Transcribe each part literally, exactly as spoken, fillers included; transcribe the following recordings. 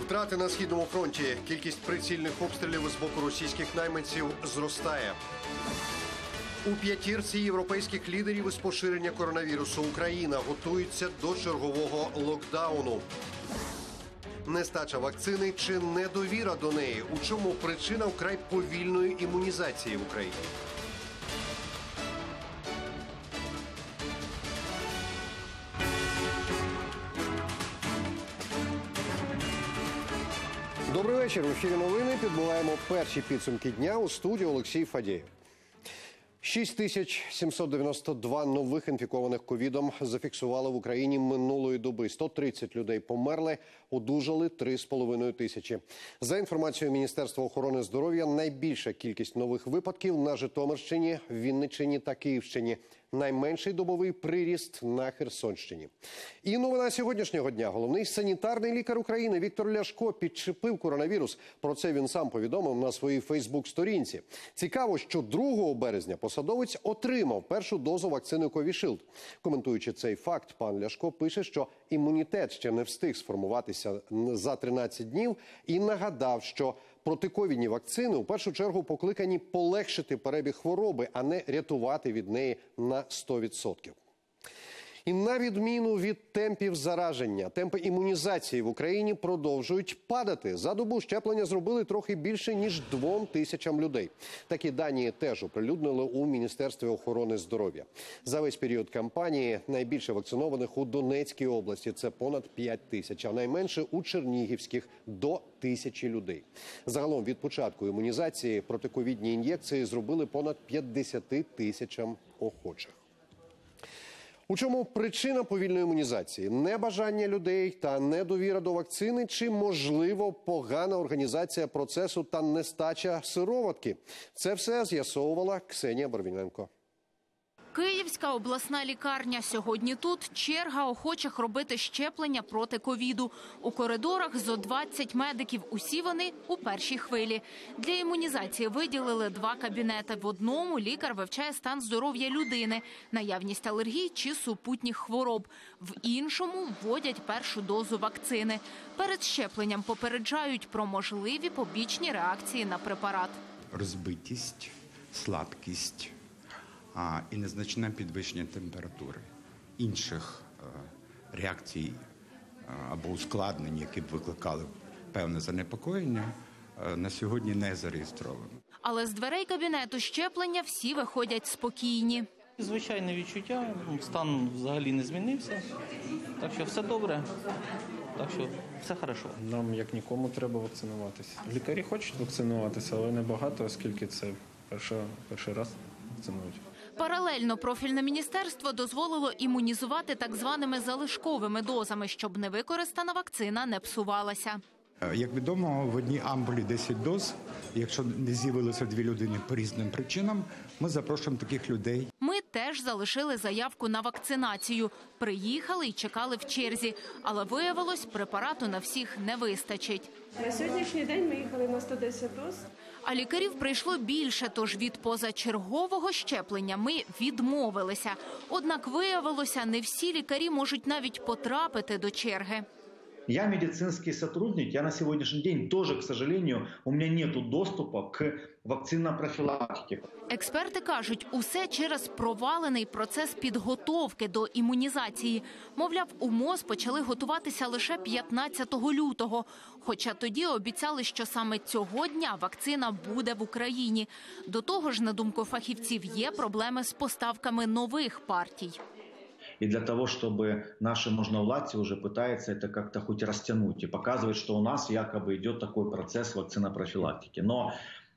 Втрати на Східному фронті. Кількість прицільних обстрілів з боку російських найманців зростає. У п'ятірці європейських лідерів із поширення коронавірусу Україна готується до чергового локдауну. Нестача вакцини чи недовіра до неї? У чому причина вкрай повільної імунізації в Україні? Добрий вечір. В ефірі новини. Підбиваємо перші підсумки дня. У студії Олексій Фадєєв. шість тисяч сімсот дев'яносто два нових інфікованих ковідом зафіксували в Україні минулої доби. сто тридцять людей померли, одужали три з половиною тисячі. За інформацією Міністерства охорони здоров'я, найбільша кількість нових випадків на Житомирщині, Вінниччині та Київщині. Найменший добовий приріст на Херсонщині. І новина сьогоднішнього дня. Головний санітарний лікар України Віктор Ляшко підчепив коронавірус. Про це він сам повідомив на своїй фейсбук-сторінці. Цікаво, що другого березня посадовець отримав першу дозу вакцини Ковішилд. Коментуючи цей факт, пан Ляшко пише, що імунітет ще не встиг сформуватися за тринадцять днів і нагадав, що протиковідні вакцини у першу чергу покликані полегшити перебіг хвороби, а не рятувати від неї на сто відсотків. І на відміну від темпів зараження, темпи імунізації в Україні продовжують падати. За добу щеплення зробили трохи більше, ніж двом тисячам людей. Такі дані теж оприлюднили у Міністерстві охорони здоров'я. За весь період кампанії найбільше вакцинованих у Донецькій області – це понад п'ять тисяч, а найменше у Чернігівських – до тисячі людей. Загалом від початку імунізації протиковідні ін'єкції зробили понад п'ятдесят тисячам охочих. У чому причина повільної імунізації? Небажання людей та недовіра до вакцини чи, можливо, погана організація процесу та нестача сироватки? Це все з'ясовувала Ксенія Барвіненко. Київська обласна лікарня. Сьогодні тут черга охочих робити щеплення проти ковіду. У коридорах зо двадцять медиків. Усі вони у першій хвилі. Для імунізації виділили два кабінети. В одному лікар вивчає стан здоров'я людини, наявність алергій чи супутніх хвороб. В іншому вводять першу дозу вакцини. Перед щепленням попереджають про можливі побічні реакції на препарат. Розбитість, слабкість а, і незначне підвищення температури. Інших а, реакцій а, або ускладнень, які б викликали певне занепокоєння, а, на сьогодні не зареєстровано. Але з дверей кабінету щеплення всі виходять спокійні. Звичайне відчуття, стан взагалі не змінився, так що все добре, так що все хорошо. Нам, як нікому, треба вакцинуватися. Лікарі хочуть вакцинуватися, але небагато, оскільки це перший, перший раз вакцинують. Паралельно профільне міністерство дозволило імунізувати так званими залишковими дозами, щоб невикористана вакцина не псувалася. Як відомо, в одній ампулі десять доз. Якщо не з'явилися дві людини по різним причинам, ми запрошуємо таких людей. Ми теж залишили заявку на вакцинацію. Приїхали і чекали в черзі. Але виявилось, препарату на всіх не вистачить. На сьогоднішній день ми їхали на сто десять доз. А лікарів прийшло більше, тож від позачергового щеплення ми відмовилися. Однак виявилося, не всі лікарі можуть навіть потрапити до черги. Я медицинский сотрудник, я на сегодняшний день тоже, к сожалению, у меня нет доступа к вакцинопрофілактиці. Експерти кажуть, усе через провалений процес підготовки до імунізації. Мовляв, у МОЗ почали готуватися лише п'ятнадцятого лютого. Хоча тоді обіцяли, що саме цього дня вакцина буде в Україні. До того ж, на думку фахівців, є проблеми з поставками нових партій. И для того, чтобы наши можновладцы уже пытаются это как-то хоть растянуть и показывать, что у нас якобы идет такой процесс вакцинопрофилактики. Но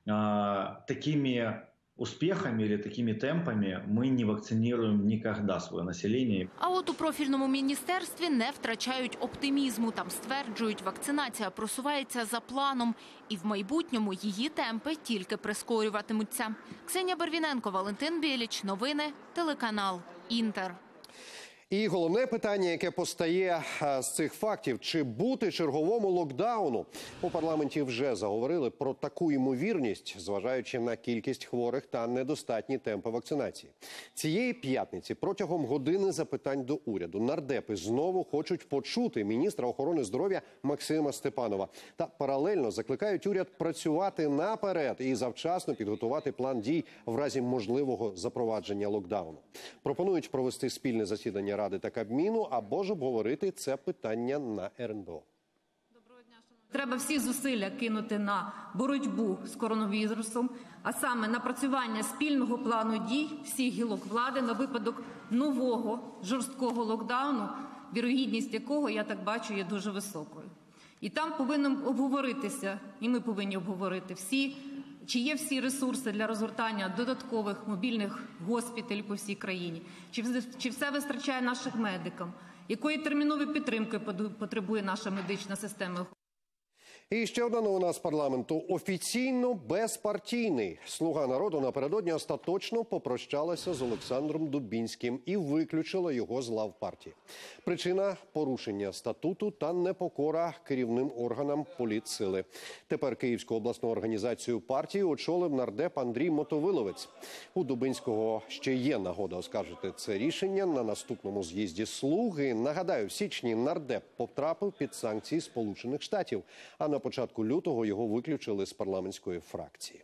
э, такими успехами или такими темпами мы не вакцинируем никогда свое население. А от у профільному міністерстві не втрачають оптимізму. Там стверджують, вакцинація просувається за планом. І в майбутньому її темпи тільки прискорюватимуться. Ксенія Барвіненко, Валентин Біліч. Новини. Телеканал Інтер. І головне питання, яке постає а, з цих фактів, чи бути черговому локдауну. У парламенті вже заговорили про таку ймовірність, зважаючи на кількість хворих та недостатні темпи вакцинації. Цієї п'ятниці протягом години запитань до уряду нардепи знову хочуть почути міністра охорони здоров'я Максима Степанова. Та паралельно закликають уряд працювати наперед і завчасно підготувати план дій в разі можливого запровадження локдауну. Пропонують провести спільне засідання Ради та Кабміну або ж обговорити це питання на ер ен бе о. Треба всі зусилля кинути на боротьбу з коронавірусом, а саме напрацювання спільного плану дій всіх гілок влади на випадок нового жорсткого локдауну, вірогідність якого, я так бачу, є дуже високою. І там повинно обговоритися, і ми повинні обговорити всі, чи є всі ресурси для розгортання додаткових мобільних госпіталів по всій країні, чи, чи все вистачає нашим медикам, якої термінової підтримки потребує наша медична система. І ще одна новина з парламенту. Офіційно безпартійний. «Слуга народу» напередодні остаточно попрощалася з Олександром Дубінським і виключила його з лав партії. Причина – порушення статуту та непокора керівним органам політсили. Тепер Київську обласну організацію партії очолив нардеп Андрій Мотовиловець. У Дубінського ще є нагода оскаржити це рішення на наступному з'їзді «Слуги». Нагадаю, в січні нардеп потрапив під санкції Сполучених Штатів, а на початку лютого його виключили з парламентської фракції.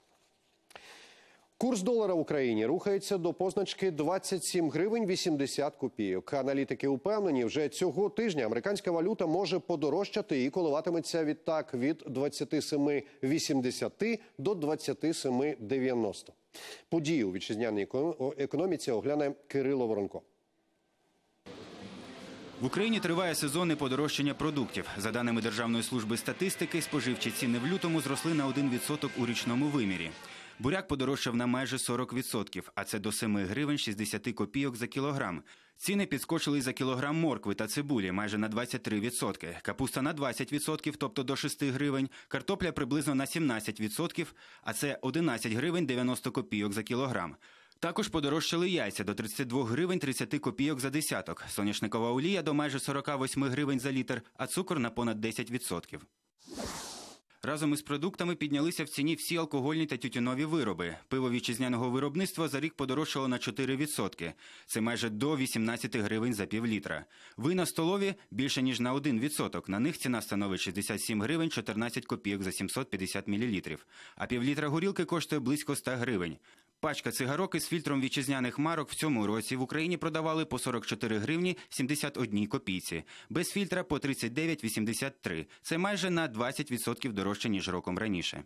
Курс долара в Україні рухається до позначки двадцять сім гривень вісімдесят копійок. Аналітики упевнені, вже цього тижня американська валюта може подорожчати і коливатиметься відтак від двадцять сім вісімдесят до двадцять сім дев'яносто. Події у вітчизняній економіці огляне Кирило Воронко. В Україні триває сезонне подорожчання продуктів. За даними Державної служби статистики, споживчі ціни в лютому зросли на один відсоток у річному вимірі. Буряк подорожчав на майже сорок відсотків, а це до семи гривень шістдесят копійок за кілограм. Ціни підскочили за кілограм моркви та цибулі майже на двадцять три відсотки. Капуста на двадцять відсотків, тобто до шести гривень. Картопля приблизно на сімнадцять відсотків, а це одинадцять гривень дев'яносто копійок за кілограм. Також подорожчали яйця до тридцять два гривень тридцять копійок за десяток, соняшникова олія до майже сорок вісім гривень за літр, а цукор на понад десять відсотків. Разом із продуктами піднялися в ціні всі алкогольні та тютюнові вироби. Пиво вітчизняного виробництва за рік подорожчало на чотири відсотки. Це майже до вісімнадцять гривень за півлітра. Вина столові більше ніж на один відсоток. На них ціна становить шістдесят сім гривень чотирнадцять копійок за сімсот п'ятдесят мілілітрів. А півлітра горілки коштує близько ста гривень. Пачка цигарок із фільтром вітчизняних марок в цьому році в Україні продавали по сорок чотири гривні сімдесят одна копійці. Без фільтра по тридцять дев'ять вісімдесят три. Це майже на двадцять відсотків дорожче, ніж роком раніше.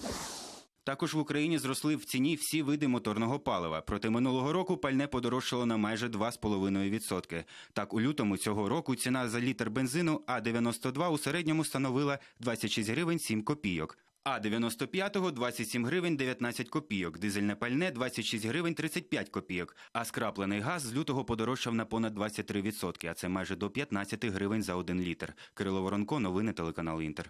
Також в Україні зросли в ціні всі види моторного палива. Проти минулого року пальне подорожчало на майже два з половиною відсотки. Так, у лютому цього року ціна за літр бензину А дев'яносто два у середньому становила двадцять шість гривень сім копійок. А дев'яносто п'ятого – двадцять сім гривень дев'ятнадцять копійок, дизельне пальне – двадцять шість гривень тридцять п'ять копійок, а скраплений газ з лютого подорожчав на понад двадцять три відсотки, а це майже до п'ятнадцять гривень за один літр. Кирило Воронко, новини, телеканал «Інтер».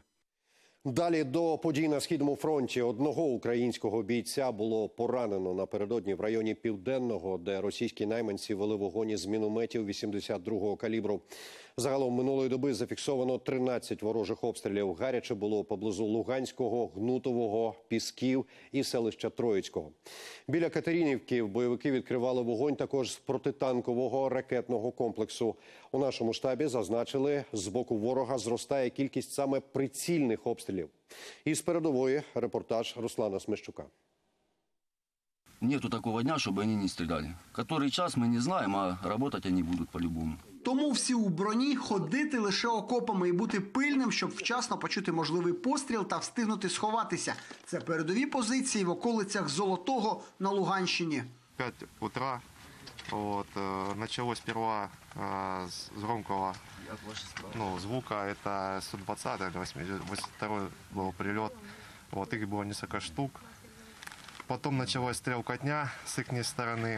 Далі до подій на Східному фронті. Одного українського бійця було поранено напередодні в районі Південного, де російські найманці вели вогонь із мінометів вісімдесят другого калібру. Загалом минулої доби зафіксовано тринадцять ворожих обстрілів. Гаряче було поблизу Луганського, Гнутового, Пісків і селища Троїцького. Біля Катеринівки бойовики відкривали вогонь також з протитанкового ракетного комплексу. У нашому штабі зазначили, з боку ворога зростає кількість саме прицільних обстрілів. Із передової репортаж Руслана Смещука. Нету такого дня, чтобы они не стреляли. Который час мы не знаем, а работать они будут по-любому. Тому всі у броні, ходити лише окопами і бути пильним, щоб вчасно почути можливий постріл та встигнути сховатися. Це передові позиції в околицях Золотого на Луганщині. пять утра вот, э, началось сперва э, с громкого ну, звука, это сто двадцатый, восемьдесят второй был прилет, вот, их было несколько штук. Потом началась стрелкотня с их стороны.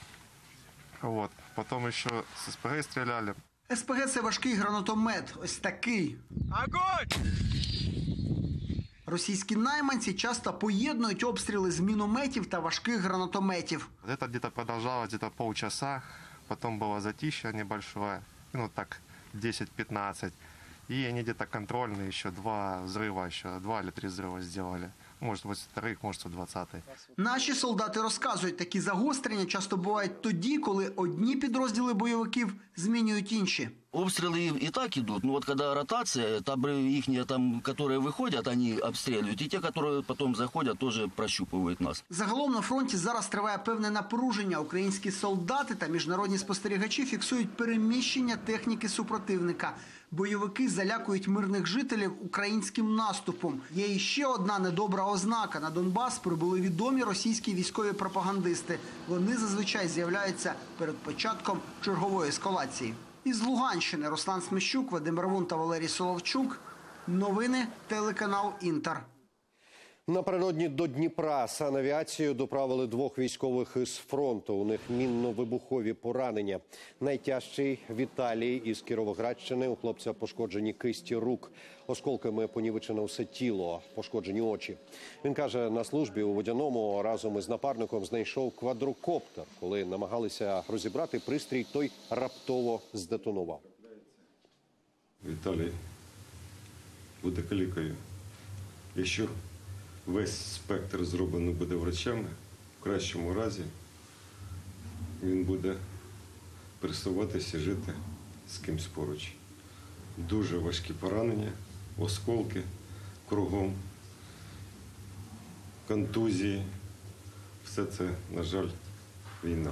Вот. Потом еще с СПГ стреляли. СПГ – це важкий гранатомет. Ось такий. Огонь! Російські найманці часто поєднують обстріли з мінометів та важких гранатометів. Это где-то продолжалось где-то полчаса. потом было затишье небольшое, ну так десять-пятнадцать. И они где-то контрольные еще два взрыва, еще два или три взрыва сделали. Может, восемьдесят второй, может, сто двадцатый. Наші солдати розказують, такі загострення часто бувають тоді, коли одні підрозділи бойовиків змінюють інші. Обстрелы и так идут, но вот когда ротация, там их, там, которые выходят, они обстреливают, и те, которые потом заходят, тоже прощупывают нас. Загалом на фронті зараз триває певне напруження. Українські солдати та міжнародні спостерігачі фіксують переміщення техніки супротивника. Бойовики залякують мирних жителів українським наступом. Є іще одна недобра ознака. На Донбас прибули відомі російські військові пропагандисти. Вони зазвичай з'являються перед початком чергової ескалації. Із Луганщини Руслан Смещук, Вадим Равун та Валерій Соловчук. Новини, телеканал «Інтер». Напередодні до Дніпра санавіацією доправили двох військових із фронту. У них мінно-вибухові поранення. Найтяжчий в Італії із Кіровоградщини. У хлопця пошкоджені кисті рук. Осколками понівечене усе тіло, пошкоджені очі. Він каже, на службі у Водяному разом із напарником знайшов квадрокоптер. Коли намагалися розібрати пристрій, той раптово здетонував. Віталій буде калікою. Якщо весь спектр зроблений буде врачами, в кращому разі він буде пересуватися і жити з кимсь поруч. Дуже важкі поранення, осколки кругом, контузії. Все це, на жаль, війна.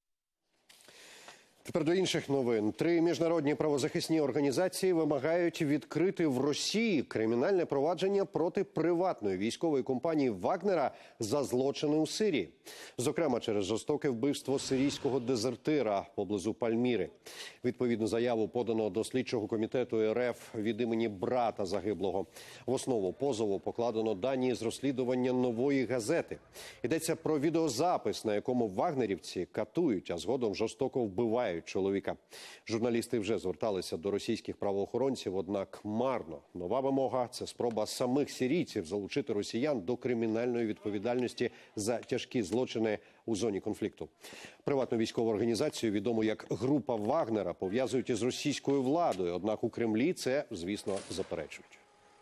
Тепер до інших новин. Три міжнародні правозахисні організації вимагають відкрити в Росії кримінальне провадження проти приватної військової компанії «Вагнера» за злочини у Сирії. Зокрема, через жорстоке вбивство сирійського дезертира поблизу Пальміри. Відповідну заяву подано до слідчого комітету РФ від імені брата загиблого. В основу позову покладено дані з розслідування «Нової газети». Йдеться про відеозапис, на якому вагнерівці катують, а згодом жорстоко вбивають чоловіка. Журналісти вже зверталися до російських правоохоронців, однак марно. Нова вимога – це спроба самих сирійців залучити росіян до кримінальної відповідальності за тяжкі злочини у зоні конфлікту. Приватну військову організацію, відому як група Вагнера, пов'язують із російською владою, однак у Кремлі це, звісно, заперечують.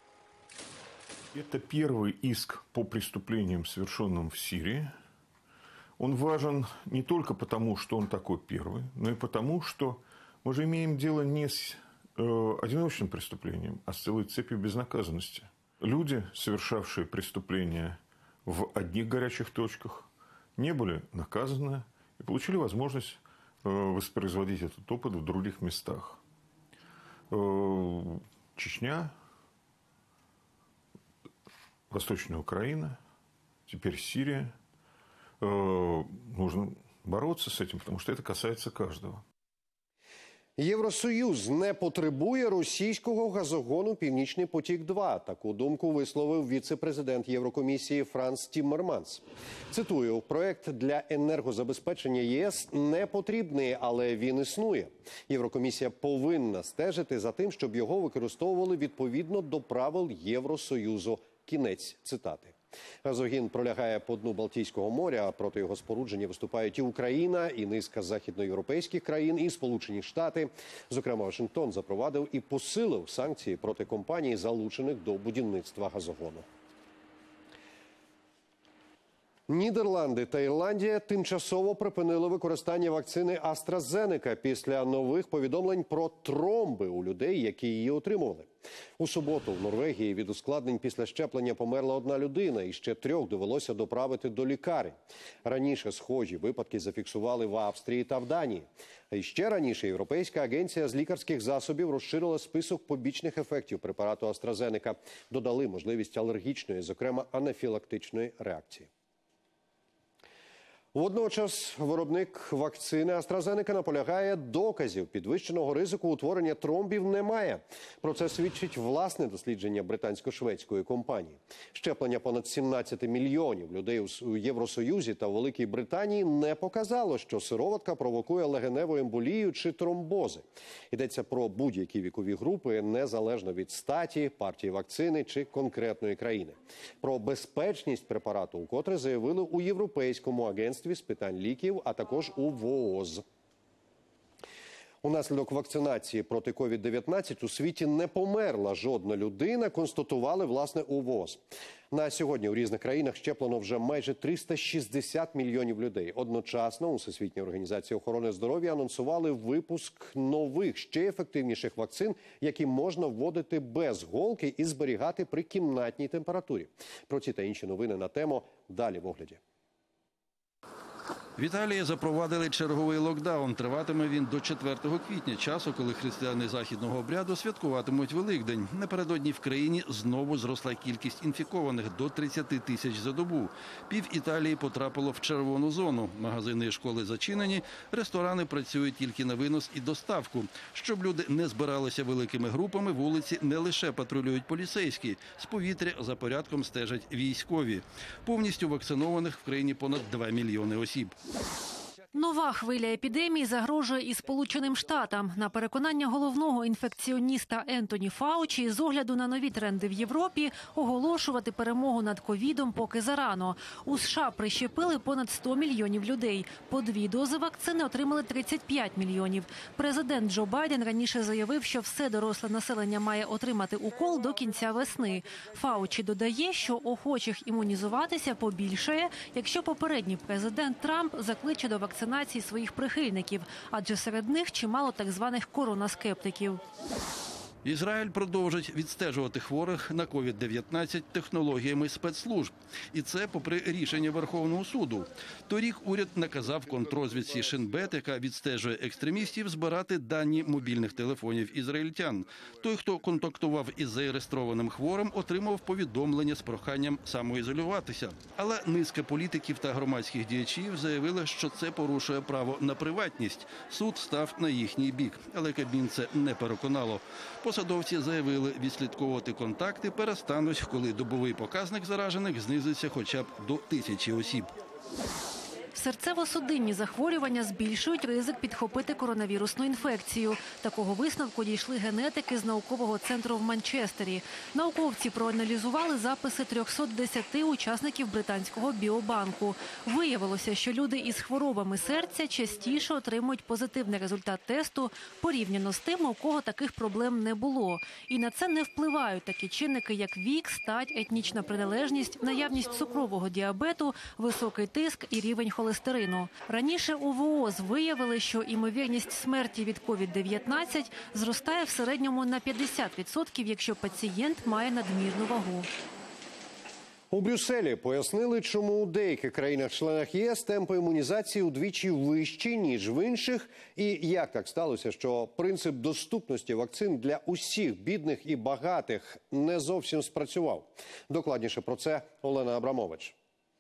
Это первый иск по преступлениям, совершенным в Сирии. Он важен не только потому, что он такой первый, но и потому, что мы же имеем дело не с э, одиночным преступлением, а с целой цепью безнаказанности. Люди, совершавшие преступления в одних горячих точках, не были наказаны и получили возможность э, воспроизводить этот опыт в других местах. Э, Чечня, Восточная Украина, теперь Сирия. Нужно бороться с этим, потому что это касается каждого. Євросоюз не потребує російського газогону «Північний потік-два». Таку думку висловив віце-президент Єврокомісії Франс Тіммерманс. Цитую, проект для енергозабезпечення ЄС не потрібний, але він існує. Єврокомісія повинна стежити за тим, щоб його використовували відповідно до правил Євросоюзу. Кінець цитати. Газогін пролягає по дну Балтійського моря. Проти його спорудження виступають і Україна, і низка західноєвропейських країн, і Сполучені Штати. Зокрема, Вашингтон запровадив і посилив санкції проти компаній, залучених до будівництва газогону. Нідерланди та Ірландія тимчасово припинили використання вакцини AstraZeneca після нових повідомлень про тромби у людей, які її отримували. У суботу в Норвегії від ускладнень після щеплення померла одна людина, і ще трьох довелося доправити до лікарень. Раніше схожі випадки зафіксували в Австрії та в Данії. А іще раніше Європейська агенція з лікарських засобів розширила список побічних ефектів препарату AstraZeneca. Додали можливість алергічної, зокрема анафілактичної реакції. Водночас виробник вакцини AstraZeneca наполягає, доказів підвищеного ризику утворення тромбів немає. Про це свідчить власне дослідження британсько-шведської компанії. Щеплення понад сімнадцять мільйонів людей у Євросоюзі та в Великій Британії не показало, що сироватка провокує легеневу емболію чи тромбози. Йдеться про будь-які вікові групи, незалежно від статі, партії вакцини чи конкретної країни. Про безпечність препарату вкотре заявили у Європейському агентстві з питань ліків, а також у ВООЗ. Унаслідок вакцинації проти ковід дев'ятнадцять у світі не померла жодна людина, констатували, власне, у ВООЗ. На сьогодні у різних країнах щеплено вже майже триста шістдесят мільйонів людей. Одночасно у Всесвітній організації охорони здоров'я анонсували випуск нових, ще ефективніших вакцин, які можна вводити без голки і зберігати при кімнатній температурі. Про ці та інші новини на тему далі в огляді. В Італії запровадили черговий локдаун. Триватиме він до четвертого квітня, часу, коли християни західного обряду святкуватимуть Великдень. Напередодні в країні знову зросла кількість інфікованих до тридцяти тисяч за добу. Пів Італії потрапило в червону зону. Магазини і школи зачинені, ресторани працюють тільки на винос і доставку. Щоб люди не збиралися великими групами, вулиці не лише патрулюють поліцейські. З повітря за порядком стежать військові. Повністю вакцинованих в країні понад два мільйони осіб. Нова хвиля епідемії загрожує і Сполученим Штатам. На переконання головного інфекціоніста Ентоні Фаучі, з огляду на нові тренди в Європі, оголошувати перемогу над ковідом поки зарано. У США прищепили понад сто мільйонів людей. По дві дози вакцини отримали тридцять п'ять мільйонів. Президент Джо Байден раніше заявив, що все доросле населення має отримати укол до кінця весни. Фаучі додає, що охочих імунізуватися побільшає, якщо попередній президент Трамп закличе до вакцинації вакцинації своїх прихильників, адже серед них чимало так званих коронаскептиків. Ізраїль продовжить відстежувати хворих на ковід дев'ятнадцять технологіями спецслужб. І це попри рішення Верховного суду. Торік уряд наказав контррозвідці Шин-Бет, яка відстежує екстремістів, збирати дані мобільних телефонів ізраїльтян. Той, хто контактував із зареєстрованим хворим, отримав повідомлення з проханням самоізолюватися. Але низка політиків та громадських діячів заявили, що це порушує право на приватність. Суд став на їхній бік, але Кабмін це не переконало. Посадовці заявили, відслідковувати контакти перестануть, коли добовий показник заражених знизиться хоча б до тисячі осіб. Серцево-судинні захворювання збільшують ризик підхопити коронавірусну інфекцію. Такого висновку дійшли генетики з наукового центру в Манчестері. Науковці проаналізували записи трьохсот десяти учасників британського біобанку. Виявилося, що люди із хворобами серця частіше отримують позитивний результат тесту порівняно з тими, у кого таких проблем не було. І на це не впливають такі чинники, як вік, стать, етнічна приналежність, наявність цукрового діабету, високий тиск і рівень холестерину. Раніше у ВООЗ виявили, що імовірність смерті від ковід дев'ятнадцять зростає в середньому на п'ятдесят відсотків, якщо пацієнт має надмірну вагу. У Брюсселі пояснили, чому у деяких країнах-членах ЄС темпи імунізації удвічі вищі, ніж в інших, і як так сталося, що принцип доступності вакцин для усіх бідних і багатих не зовсім спрацював. Докладніше про це Олена Абрамович.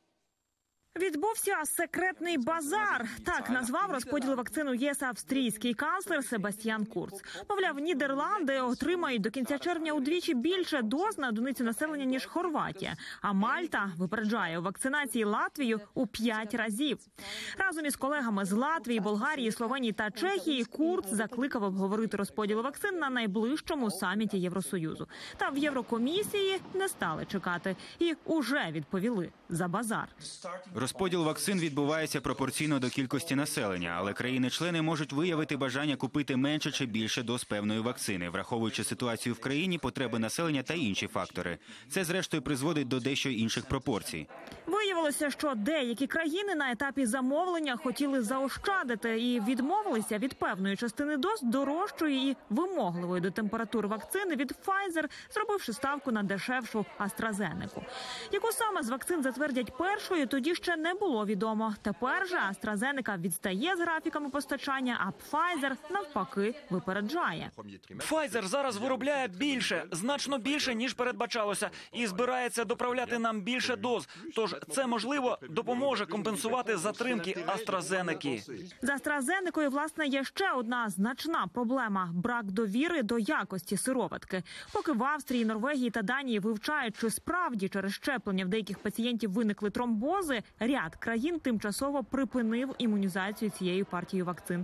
Відбувся секретний базар. Так назвав розподіл вакцин у ЄС австрійський канцлер Себастьян Курц. Мовляв, Нідерланди отримають до кінця червня удвічі більше доз на одиницю населення, ніж Хорватія. А Мальта випереджає у вакцинації Латвію у п'ять разів. Разом із колегами з Латвії, Болгарії, Словенії та Чехії Курц закликав обговорити розподіл вакцин на найближчому саміті Євросоюзу. Та в Єврокомісії не стали чекати і уже відповіли за базар. Розподіл вакцин відбувається пропорційно до кількості населення, але країни-члени можуть виявити бажання купити менше чи більше доз певної вакцини, враховуючи ситуацію в країні, потреби населення та інші фактори. Це, зрештою, призводить до дещо інших пропорцій. Виявилося, що деякі країни на етапі замовлення хотіли заощадити і відмовилися від певної частини доз дорожчої і вимогливої до температури вакцини від Pfizer, зробивши ставку на дешевшу AstraZeneca. Яку саме з вакцин затвердять першою, тоді ще не було відомо. Тепер же AstraZeneca відстає з графіками постачання, а Pfizer навпаки випереджає. Pfizer зараз виробляє більше, значно більше, ніж передбачалося, і збирається доправляти нам більше доз. Тож це, можливо, допоможе компенсувати затримки AstraZeneca. З AstraZeneca, власне, є ще одна значна проблема – брак довіри до якості сироватки. Поки в Австрії, Норвегії та Данії вивчають, чи справді через щеплення в деяких пацієнтів виникли тромбози, ряд країн тимчасово припинив імунізацію цією партією вакцин.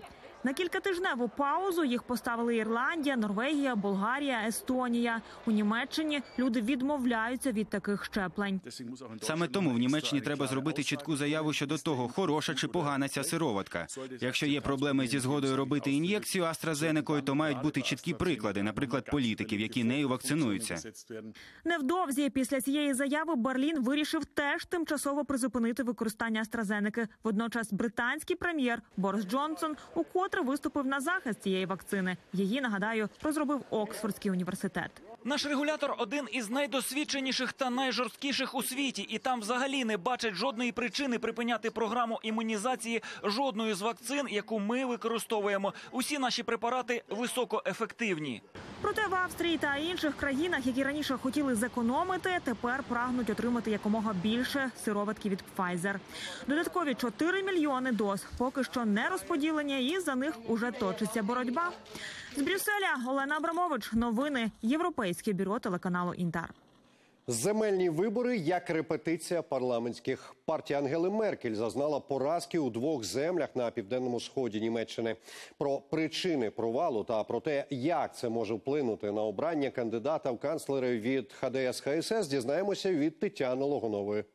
На кількатижневу паузу їх поставили Ірландія, Норвегія, Болгарія, Естонія. У Німеччині люди відмовляються від таких щеплень. Саме тому в Німеччині треба зробити чітку заяву щодо того, хороша чи погана ця сироватка. Якщо є проблеми зі згодою робити ін'єкцію AstraZeneca, то мають бути чіткі приклади, наприклад, політиків, які нею вакцинуються. Невдовзі після цієї заяви Берлін вирішив теж тимчасово призупинити використання AstraZeneca. Водночас британський прем'єр Борис Джонсон укотре виступив на захист цієї вакцини. Її, нагадаю, розробив Оксфордський університет. Наш регулятор один із найдосвідченіших та найжорсткіших у світі, і там взагалі не бачать жодної причини припиняти програму імунізації жодної з вакцин, яку ми використовуємо. Усі наші препарати високоефективні. Проте в Австрії та інших країнах, які раніше хотіли зекономити, тепер прагнуть отримати якомога більше сироватки від Pfizer. Додаткові чотири мільйони доз поки що не розподілені, і за них уже точиться боротьба. З Брюсселя Олена Абрамович. Новини. Європейське бюро телеканалу «Інтер». Земельні вибори як репетиція парламентських. Партія Ангели Меркель зазнала поразки у двох землях на південному сході Німеччини. Про причини провалу та про те, як це може вплинути на обрання кандидата в канцлери від ха де ес ха ес ес, дізнаємося від Тетяни Логунової.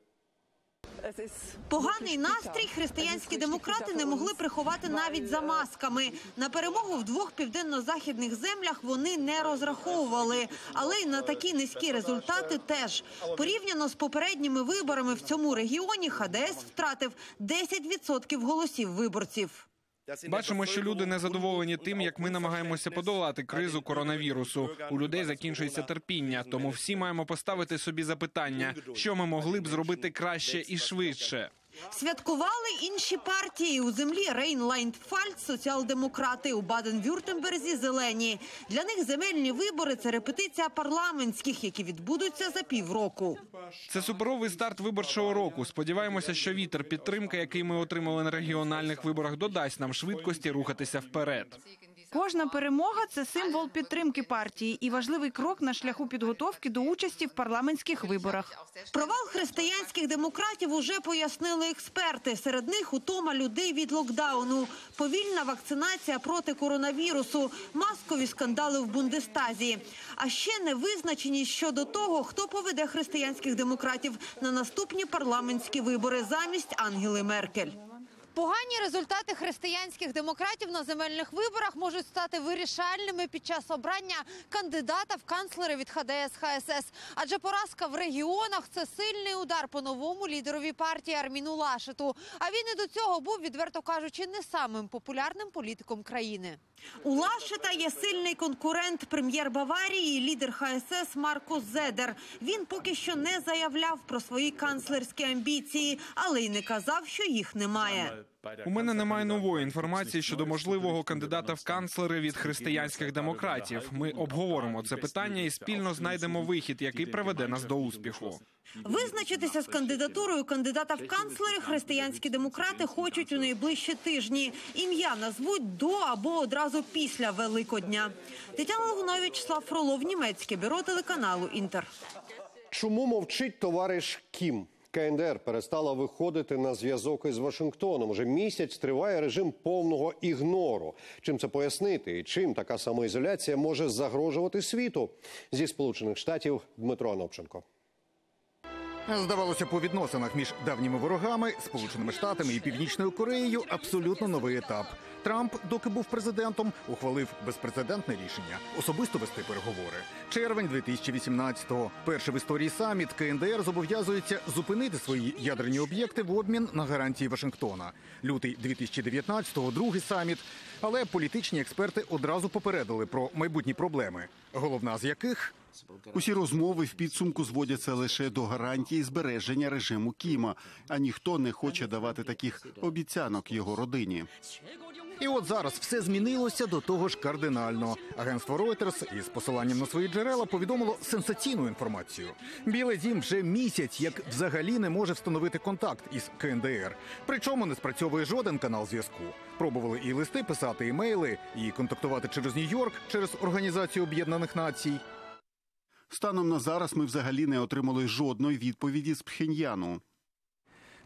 Поганий настрій християнські демократи не могли приховати навіть за масками. На перемогу в двох південно-західних землях вони не розраховували. Але й на такі низькі результати теж. Порівняно з попередніми виборами в цьому регіоні ха де ес втратив десять відсотків голосів виборців. Бачимо, що люди незадоволені тим, як ми намагаємося подолати кризу коронавірусу. У людей закінчується терпіння, тому всі маємо поставити собі запитання, що ми могли б зробити краще і швидше. Святкували інші партії. У землі Рейнланд-Пфальц – соціал-демократи, у Баден-Вюртемберзі – зелені. Для них земельні вибори – це репетиція парламентських, які відбудуться за півроку. Це суперовий старт виборчого року. Сподіваємося, що вітер підтримки, який ми отримали на регіональних виборах, додасть нам швидкості рухатися вперед. Кожна перемога – це символ підтримки партії і важливий крок на шляху підготовки до участі в парламентських виборах. Провал християнських демократів уже пояснили експерти. Серед них утома людей від локдауну, повільна вакцинація проти коронавірусу, маскові скандали в Бундестазі. А ще невизначеність щодо того, хто поведе християнських демократів на наступні парламентські вибори замість Ангели Меркель. Погані результати християнських демократів на земельних виборах можуть стати вирішальними під час обрання кандидата в канцлери від ха де ес ха ес ес. Адже поразка в регіонах – це сильний удар по новому лідерові партії Арміну Лашету. А він і до цього був, відверто кажучи, не самим популярним політиком країни. У Лашета є сильний конкурент, прем'єр Баварії, лідер ха ес ес Маркус Зедер. Він поки що не заявляв про свої канцлерські амбіції, але й не казав, що їх немає. У мене немає нової інформації щодо можливого кандидата в канцлери від християнських демократів. Ми обговоримо це питання і спільно знайдемо вихід, який приведе нас до успіху. Визначитися з кандидатурою кандидата в канцлери християнські демократи хочуть у найближчі тижні. Ім'я назвуть до або одразу після Великодня. Тетяна Логунович, Слав Фролов, німецьке бюро телеканалу «Інтер». Чому мовчить товариш Кім? ка ен де ер перестала виходити на зв'язок із Вашингтоном. Уже місяць триває режим повного ігнору. Чим це пояснити і чим така самоізоляція може загрожувати світу? Зі Сполучених Штатів Дмитро Анопченко. Здавалося, по відносинах між давніми ворогами, Сполученими Штатами і Північною Кореєю абсолютно новий етап. Трамп, доки був президентом, ухвалив безпрецедентне рішення – особисто вести переговори. Червень дві тисячі вісімнадцятого. Перший в історії саміт ка ен де ер зобов'язується зупинити свої ядерні об'єкти в обмін на гарантії Вашингтона. Лютий дві тисячі дев'ятнадцятого – другий саміт. Але політичні експерти одразу попередили про майбутні проблеми, головна з яких – усі розмови в підсумку зводяться лише до гарантії збереження режиму Кіма, а ніхто не хоче давати таких обіцянок його родині. І от зараз все змінилося до того ж кардинально. Агентство Reuters із посиланням на свої джерела повідомило сенсаційну інформацію. Білий дім вже місяць як взагалі не може встановити контакт із ка ен де ер. Причому не спрацьовує жоден канал зв'язку. Пробували і листи писати, і мейли, і контактувати через Нью-Йорк, через Організацію Об'єднаних Націй. Станом на зараз ми взагалі не отримали жодної відповіді з Пхеньяну.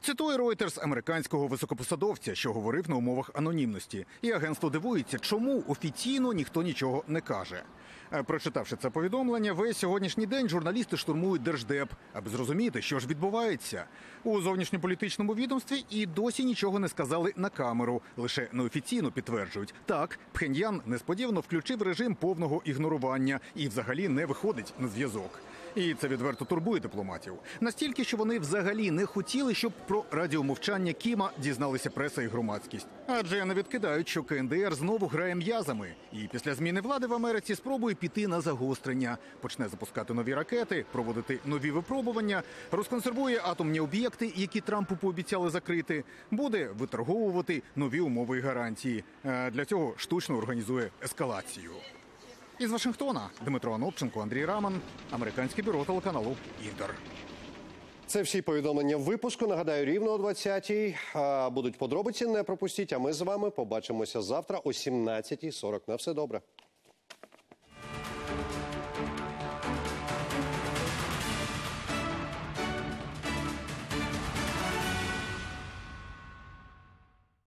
Цитує Reuters американського високопосадовця, що говорив на умовах анонімності. І агентство дивується, чому офіційно ніхто нічого не каже. Прочитавши це повідомлення, весь сьогоднішній день журналісти штурмують Держдеп, аби зрозуміти, що ж відбувається. У зовнішньополітичному відомстві і досі нічого не сказали на камеру, лише неофіційно підтверджують. Так, Пхеньян несподівано включив режим повного ігнорування і взагалі не виходить на зв'язок. І це відверто турбує дипломатів. Настільки, що вони взагалі не хотіли, щоб про радіомовчання Кіма дізналися преса і громадськість. Адже не відкидають, що КНДР знову грає м'язами. І після зміни влади в Америці спробує піти на загострення. Почне запускати нові ракети, проводити нові випробування, розконсервує атомні об'єкти, які Трампу пообіцяли закрити, буде виторговувати нові умови і гарантії. А для цього штучно організує ескалацію. Із Вашингтона Дмитро Анопченко, Андрій Раман, американське бюро телеканалу «Інтер». Це всі повідомлення в випуску. Нагадаю, рівно о двадцятій. А будуть подробиці, не пропустіть. А ми з вами побачимося завтра о сімнадцятій сорок. На все добре.